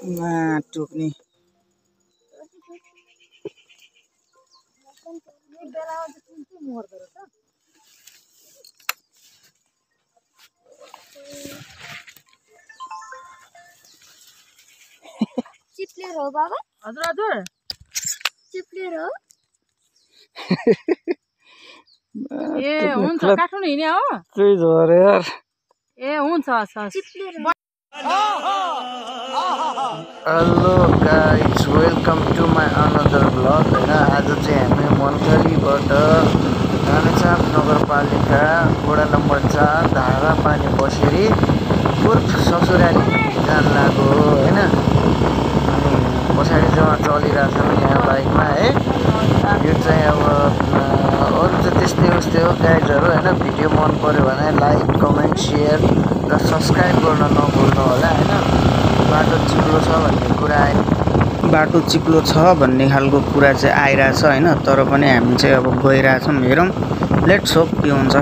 टोक्ने चिप्लेर हो बाबा? हजुर हजुर चिप्लेर हो? ए हुन्छ काट्नु हिँड्ने हो त्यही हो रे यार ए हुन्छ चिप्लेर hello guys welcome to my another blog होइन आज चाहिँ हामी मनथलीबाट रामेछाप नगरपालिका वडा नम्बर 4 धारा पानी बसेरी उर्फ ससुराली जान लाग्यो होइन अनि पछाडि जहाँ चलिरहेछ यहाँ बाइकमा है यो चाहिँ अब अरू चाहिँ त्यस्तै उस्तै हो गाइजहरू होइन भिडियो मन पऱ्यो भने लाइक कमेन्ट सेयर र सब्सक्राइब गर्न नभुल्नु होला होइन बाटो चिप्लो छ भन्ने कुरा बाटो चिप्लो छ भन्ने खालको कुरा चाहिँ आइरहेछ होइन तर पनि हामी चाहिँ अब गइरहेछौँ हेरौँ लेट्स होप के हुन्छ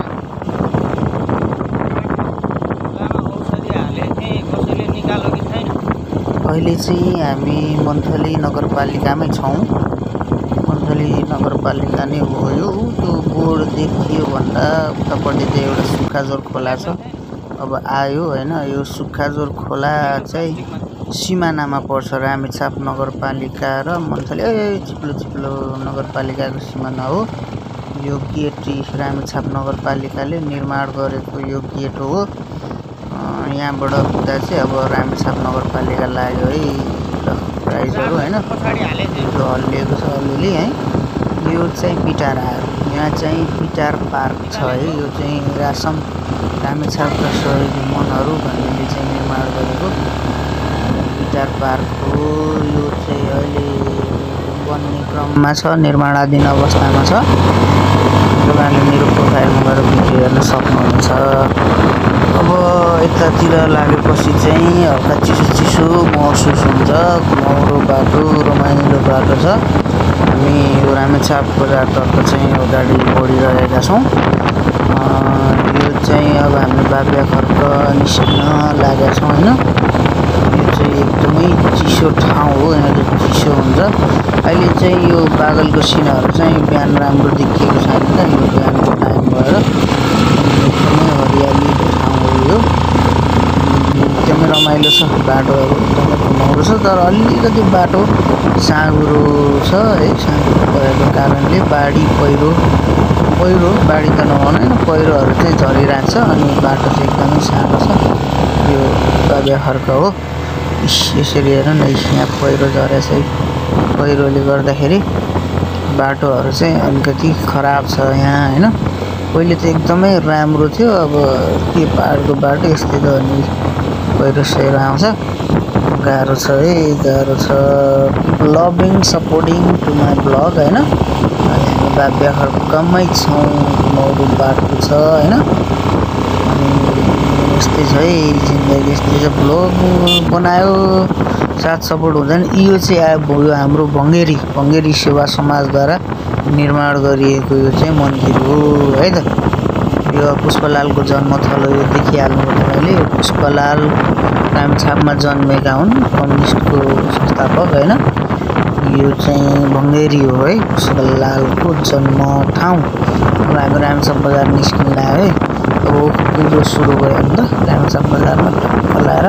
अहिले चाहिँ हामी मन्थली नगरपालिकामै छौँ मन्थली नगरपालिका नै हो यो त्यो बोर्ड देखियो भन्दा उतापट्टि चाहिँ एउटा सुक्खाजोर खोला छ अब आयो होइन यो सुक्खाजोर खोला चाहिँ सिमानामा पर्छ रामेछाप नगरपालिका र मन्थली चिप्लो नगरपालिकाको सिमाना हो यो गेट रामेछाप नगरपालिकाले निर्माण गरेको यो गेट हो यहाँबाट पुग्दा चाहिँ अब रामेछाप नगरपालिका लाग्यो है प्राइजहरू होइन हल्लिएको छ अलिअलि है यो चाहिँ पिटार आयो यहाँ चाहिँ पिटार पार्क छ है यो चाहिँ रासम रामेछापका सहयोगी मनहरू भन्नेले चाहिँ निर्माण गरेको पिटार पार्क हो यो चाहिँ अहिले बन्ने क्रममा छ निर्माणाधीन अवस्थामा छ तपाईँहरूले मेरो प्रोफाइलमा गएर भिडियो हेर्न सक्नुहुन्छ अब यतातिर लागेपछि चाहिँ हल्का चिसो महसुस हुन्छ घुमाउरो बाटो रमाइलो बाटो छ हामी यो रामेछाप बजारतर्फ चाहिँ अगाडि बढिरहेका छौँ यो चाहिँ अब हामी बाबिया खर्क निस्किन लागेका छौँ होइन यो चाहिँ एकदमै चिसो ठाउँ हो यहाँ चाहिँ चिसो हुन्छ अहिले चाहिँ यो बादलको सिनहरू चाहिँ बिहान राम्रो देखिएको छैन यो बिहानको टाइम भएर एकदमै हरियालीको ठाउँ हो यो एकदमै रमाइलो छ बाटोहरू एकदमै घुमाउरो छ तर अलिकति बाटो साँघुरो छ है साँघुरो भएको कारणले बाढी पहिरो बाढी त नभनौँ होइन पहिरोहरू चाहिँ झरिरहेको छ अनि बाटो चाहिँ एकदमै सानो छ यो बाबिया खर्क हो यसरी हेर न यहाँ पहिरो झरेछ है पहिरोले गर्दाखेरि बाटोहरू चाहिँ अलिकति खराब छ यहाँ होइन पहिले त एकदमै राम्रो थियो अब के पाहाडको बाटो यस्तै त अनि पहिरो सहिरो आउँछ गाह्रो छ है गाह्रो छ loving supporting to my blog होइन हामी बाबिया खर्कमै छौँ घुमाउरो बाटो छ होइन अनि यस्तै छ है जिन्दगी यस्तै छ ब्लग बनायो साथ सपोर्ट हुँदैन यो चाहिँ यो हाम्रो भङ्गेरी सेवा समाजद्वारा निर्माण गरिएको यो चाहिँ मन्दिर हो है त यो पुष्पलालको जन्मथलो यो देखिहाल्नुभयो तपाईँले पुष्पलाल रामेछापमा जन्मेका हुन् कम्युनिस्टको संस्थापक होइन यो चाहिँ भङ्गेरी हो है पुष्पलालको जन्म ठाउँ अब हामी रामेछाप बजार निस्किन लाग्यो है अब कुरो सुरु भयो नि त रामेछाप बजारमा टक्क लाएर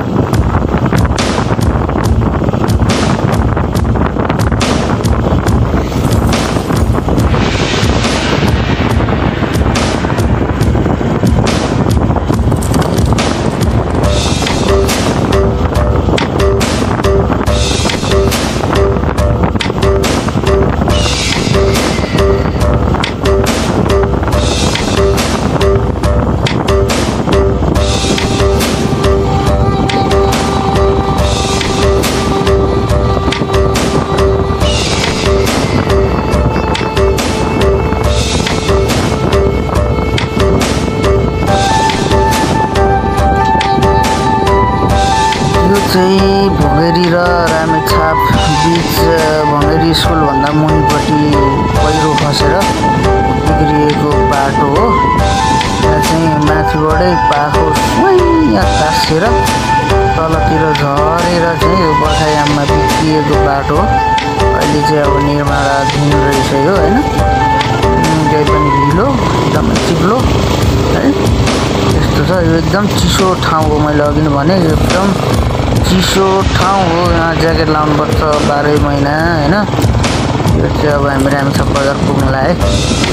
चाहिँ भोगेरी र रामेछाप बीच भोगेरी स्कुलभन्दा मुनिपट्टि पहिरो खसेर बिग्रिएको बाटो हो। यहाँ चाहिँ माथिबाटै पाखो यहाँ तासेर तलतिर झरेर चाहिँ यो बर्खायाममा बिग्रिएको बाटो अहिले चाहिँ अब निर्माणाधीन रहेछ यो होइन। केही पनि ढिलो एकदमै चिप्लो है यस्तो छ। यो एकदम चिसो ठाउँ हो, मैले अघि नै भने एकदम चिसो ठाउँ हो। यहाँ ज्याकेट लाउनुपर्छ 12 महिना होइन। यो चाहिँ अब हामी रामेछाप बजार पुग्नुलाई है।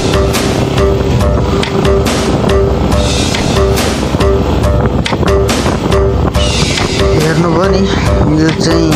हेर्नुभयो नि यो चाहिँ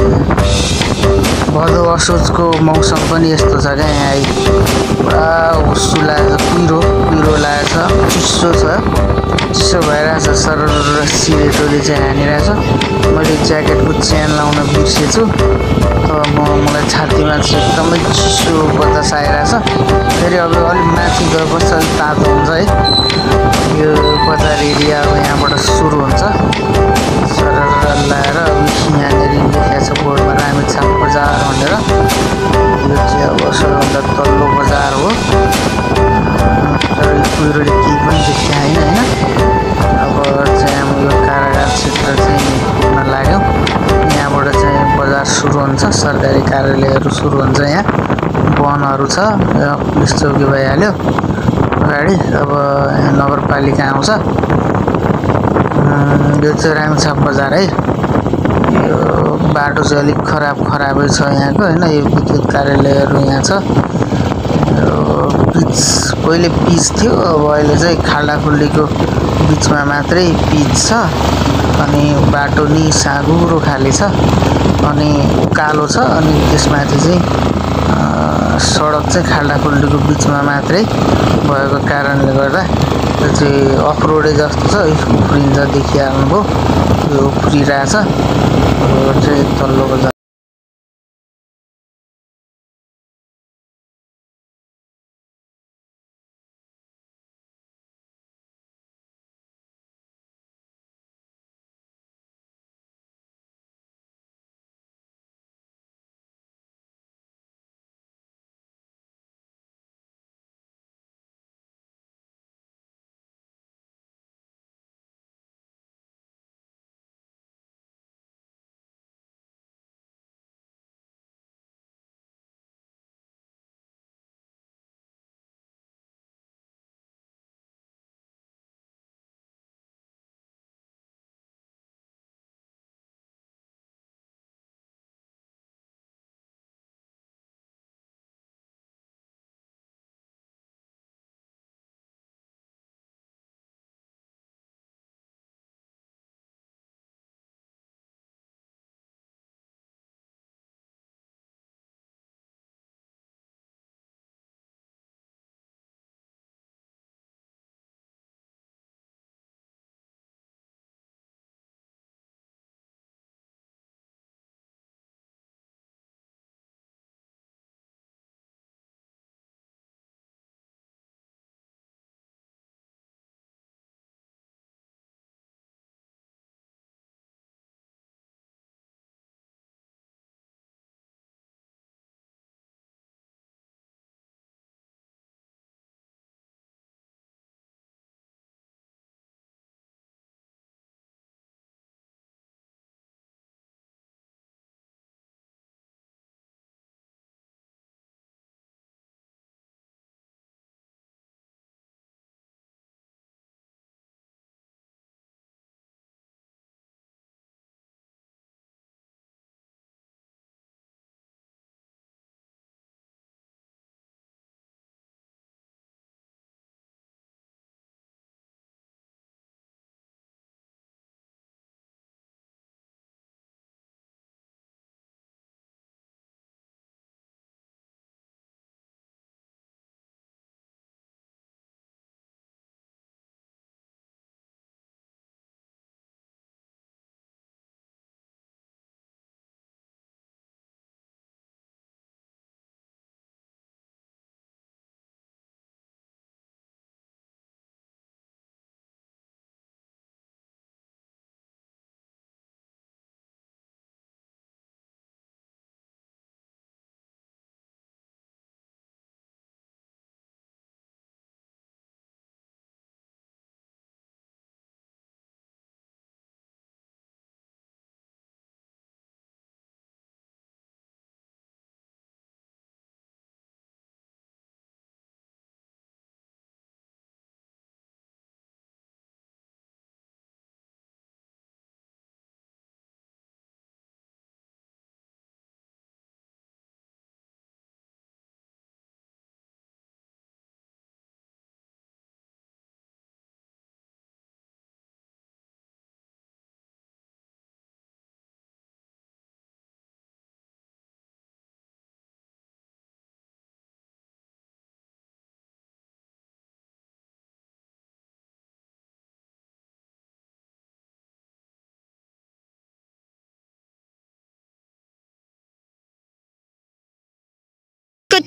भदौ असोजको मौसम पनि यस्तो छ क्या। यहाँ आई पुरा हुस्सु लागेको छ, कुहिरो लागेको छ, चिसो छ, चिसो भइरहेछ। सरर सिरेटोले चाहिँ हानिरहेछ। मैले ज्याकेटको चेन लाउन बिर्सेछु त मलाई छातीमा चाहिँ एकदमै चिसो बतास आइरहेछ। फेरि अब अलिक माथि गएपछि अलिक तातो हुन्छ है। यो बजार एरिया अब यहाँबाट सुरु हुन्छ सरर लाएर। यहाँनिर लेखेको छ बोर्डमा रामेछाप बजार भनेर। यो चाहिँ अब सबैभन्दा तल्लो बजार हो। तर यो कुहिरोले केही पनि देखाएन होइन। अब चाहिँ हामी यो कारागार क्षेत्र चाहिँ पुग्न लाग्यौँ। यहाँबाट चाहिँ बजार सुरु हुन्छ, सरकारी कार्यालयहरू सुरु हुन्छ। यहाँ वनहरू छ, पुलिस चौकी भइहाल्यो अगाडि। अब यहाँ नगरपालिका आउँछ। यो चाहिँ रामेछाप बजार है। यो बाटो चाहिँ अलिक खराबै छ यहाँको होइन। यो विद्युत कार्यालयहरू यहाँ छ। यो पिच पहिले पिच थियो, अब अहिले चाहिँ खाल्डाखुल्डीको बिचमा मात्रै पिच छ। अनि बाटो नि साँघुरो खाले छ अनि कालो छ। अनि त्यसमाथि चाहिँ सडक चाहिँ खाल्डाखुल्डीको बिचमा मात्रै भएको कारणले गर्दा यो चाहिँ अफरोडे जस्तो छ। उफ्रिन्छ, देखिहाल्नुभयो यो उफ्रिरहेछ। यो चाहिँ तल्लो बजार।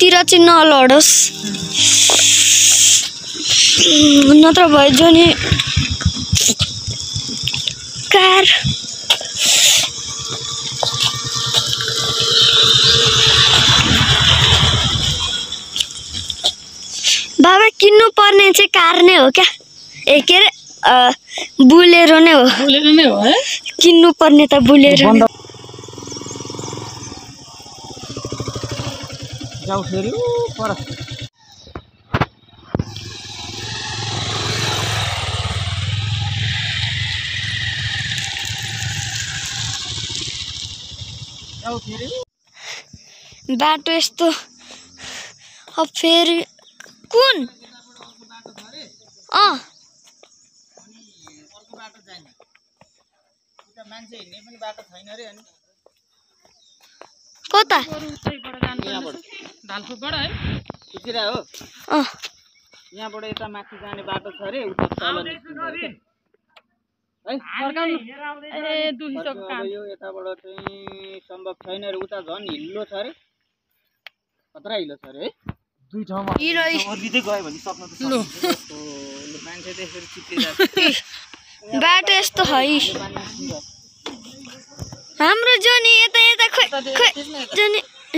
यतातिर चाहिँ नलडोस् नत्र भयो नि कार बाबा किन्नु पर्ने चाहिँ कार नै हो क्या ए के अरे बुलेरो नै हो है किन्नु पर्ने त बुलेरो नै जाऊ फेरि पर जाऊ फेरि बाटो यस्तो अब फेरि कुन मान्छे हिँड्ने पनि बाटो छैन रे अनि कता ढालफुटबाट है उतिरा हो यहाँबाट यता माथि जाने बाटो छ रे उता तल निस्किन्छ है ए दुखिसक्यो काम यो यताबाट चाहिँ सम्भव छैन रे उता झन् हिल्लो छ रे खतरा हिल्लो छ रे है दुई ठाउँमा ओर्लिँदै गयो भने सक्नु त मान्छे त्यसरी चिप्लिरहेको बाटो यस्तो है हाम्रो जोनी यता यता खोइ जोनी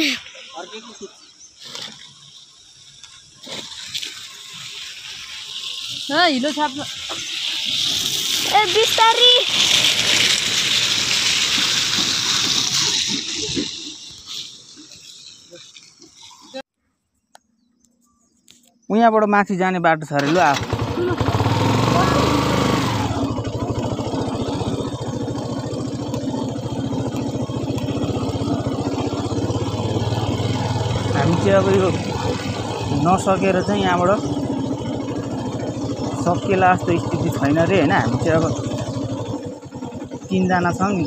हिलो छाप्नु ए बिस्तारी उहाँबाट माथि जाने बाटो छ अरे लु आऊ हामी चाहिँ अब यो नसकेर चाहिँ यहाँबाट सकिएला जस्तो स्थिति छैन रे होइन हामी चाहिँ अब 3 जना छौँ नि त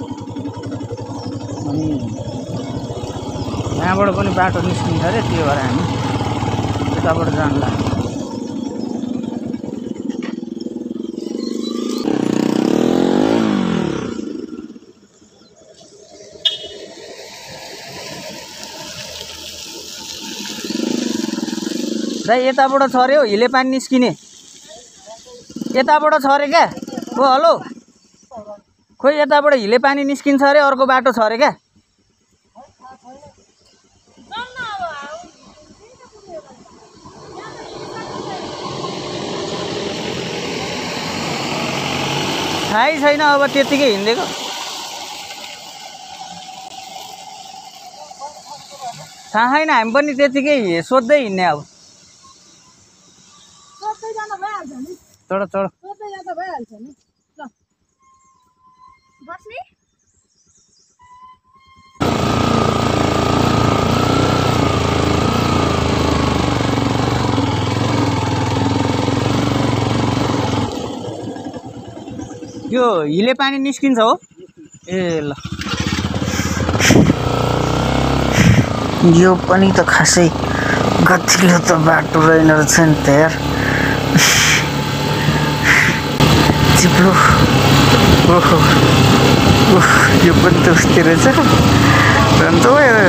अनि यहाँबाट पनि बाटो निस्किन्छ अरे त्यही भएर हामी यताबाट जानु लाग्यो दाइ यताबाट छ अरे हो हिले पानी निस्किने यताबाट छ अरे क्या ओ हेलो खोइ यताबाट हिले पानी निस्किन्छ अरे अर्को बाटो छ अरे क्या थाहै छैन अब त्यतिकै हिँडेको थाहा छैन हामी पनि त्यतिकै सोध्दै हिँड्ने अब चढ चढ बस्ने यो हिले पानी निस्किन्छ हो ए ल यो पनि त खासै गतिलो त बाटो रहेन रहेछ नि त यार चिप्लो ओहो ओह यो पनि त उस्तै रहेछ अन्त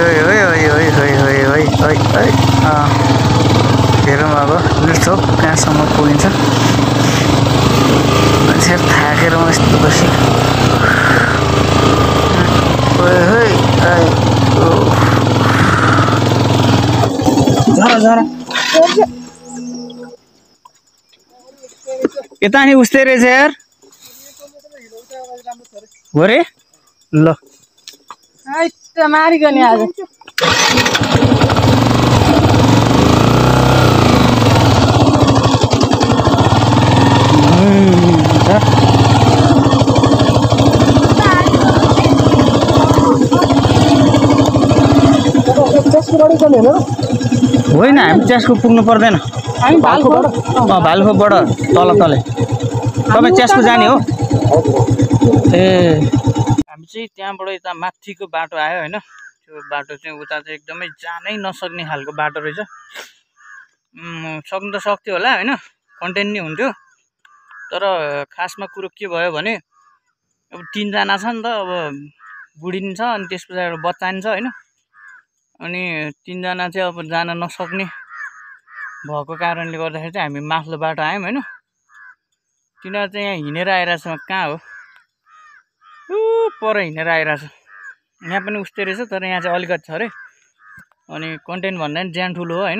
हेरौँ अब लिटो कहाँसम्म पुगिन्छ मान्छेहरू थाकेर म यस्तो बसेँ झरा झरा यता नि उस्तै रहेछ यार हो रे ल मारिकन आज होइन हामी च्यासको पुग्नु पर्दैन भालुखोपबाट तल तलै तपाईँ च्यासको जाने हो ए हामी चाहिँ त्यहाँबाट यता माथिको बाटो आयो होइन त्यो बाटो चाहिँ उता चाहिँ एकदमै जानै नसक्ने खालको बाटो रहेछ सक्नु त सक्थ्यो होला होइन कन्टेन्ट नै हुन्थ्यो तर खासमा कुरो के भयो भने अब 3 जना छ नि त अब बुढी नि छ अनि त्यस पछाडि बच्चा नि छ होइन अनि 3 जना चाहिँ अब जान नसक्ने भएको कारणले गर्दाखेरि चाहिँ हामी माथिल्लो बाटो आयौँ हैन। तिनीहरू चाहिँ यहाँ हिँडेर आइरहेछ। कहाँ हो पर हिँडेर आइरहेछ। यहाँ पनि उस्तै रहेछ तर यहाँ चाहिँ अलिकति छ अरे। अनि कन्टेन्ट भन्दा पनि ज्यान ठुलो हो हैन।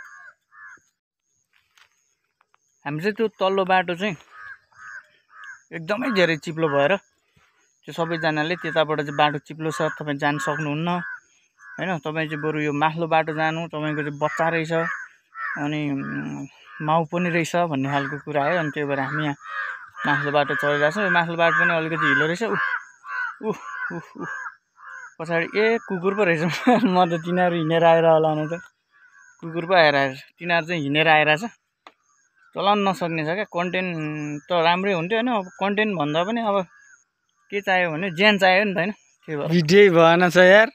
हामी चाहिँ त्यो तल्लो बाटो चाहिँ एकदमै धेरै चिप्लो भएर त्यो सबैजनाले त्यताबाट चाहिँ बाटो चिप्लो छ तपाईँ जान सक्नुहुन्न हैन। तपाईँ चाहिँ बरु यो माथिल्लो बाटो जानु, तपाईँको चाहिँ बच्चा रहेछ अनि माउ पनि रहेछ भन्ने खालको कुरा आयो। अनि त्यही भएर हामी यहाँ माथिल्लो बाटो चलिरहेको छौँ। यो माथिल्लो बाटो पनि अलिकति हिलो रहेछ। पछाडि कुकुर पो रहेछ। म त तिनीहरू हिँडेर आएर होला भने त कुकुर पो आएर तिनीहरू चाहिँ हिँडेर आइरहेछ। चलाउन नसक्ने छ क्या। कन्टेन्ट त राम्रै हुन्थ्यो होइन। अब कन्टेन्ट भन्दा पनि अब के चाहियो भने ज्यान चाहियो नि त होइन। त्यही भएर भिडियो भएन छ यार।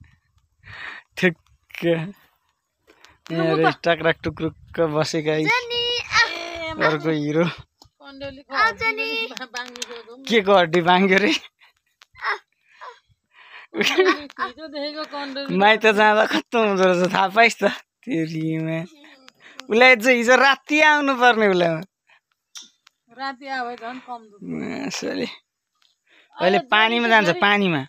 ठिक्क यहाँ टाक्राक टुक्रुक्क बसेका अर्को हिरो के को हड्डी बाङ्ग्यो रे। माइत जाँदा खत्तम हुँदो रहेछ थाहा पाइस् त। तेरीमा उसलाई चाहिँ हिजो राति आउनु पर्ने उसलाई अहिले पानीमा जान्छ पानीमा।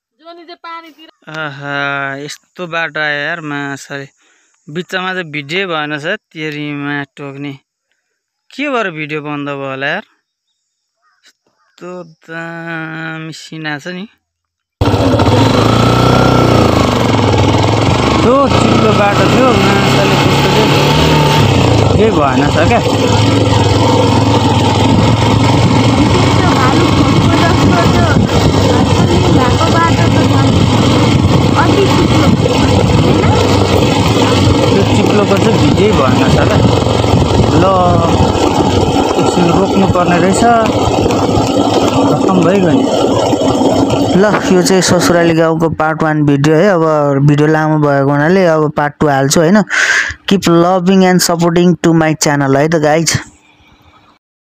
यस्तो बाटो आयो यार मासले। बिचमा चाहिँ भिडियो भएन छ। तेरीमा टोक्ने के भएर भिडियो बन्द भयो होला यार। यस्तो दामी सिना छ नि। त्यो चिप्लो बाटो थियो मासले त्यस्तो चाहिँ केही भएन छ क्या। त्यो चिप्लोको चाहिँ भिडियो भएन छ क्या। ल एकछिन रोक्नुपर्ने रहेछ। खत्तम भइगयो नि। ल यो चाहिँ ससुराली गाउँको पार्ट 1 भिडियो है। अब भिडियो लामो भएको हुनाले अब पार्ट 2 हाल्छु हैन। Keep loving and supporting to my channel है त गाइज।